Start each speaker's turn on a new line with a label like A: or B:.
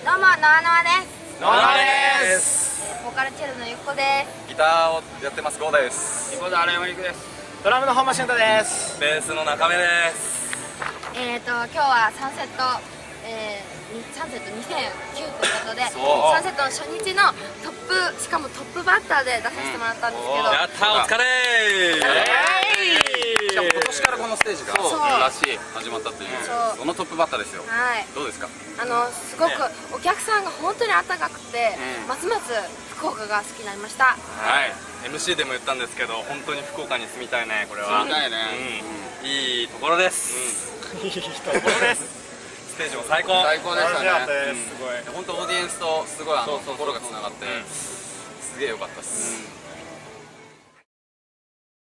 A: どうも、ノアノアです。
B: ノアです。
A: ボーカルチェルのゆっこです。
C: ギターをやってますゴーダです。
B: キーボード荒山ゆくです。ドラムの本間俊太です。
C: ベースの中目です。
A: 今日はサンセット、サンセット2009ということで、サンセットの初日のトップ、しかもトップバッターで出させてもらったんですけど、
C: やったー、お疲れー。しかも今年からこのステージがらしい始まったっていう、そのトップバッターですよ。
A: はい、
C: どうですか？
A: すごくお客さんが本当に温かくて、ますます福岡が好きになりました。
C: はい、MC でも言ったんですけど、本当に福岡に住みたいね。これは
B: 住みたいね。
C: いいところです。
B: いいところです。
C: ステージも最高。
B: 最高でしたね。
C: すごい。本当オーディエンスとすごい心がつながって、すげえ良かったです。